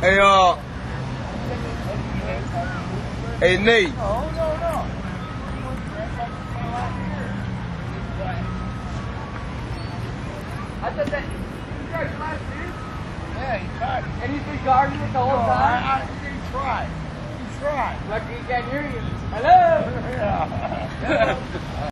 Hey, hey, Nate. Oh, no. I thought that you guys last year? Yeah, he tried. And he's been guarding it the whole time? He tried. He tried. Lucky he can't hear you. Hello? Yeah.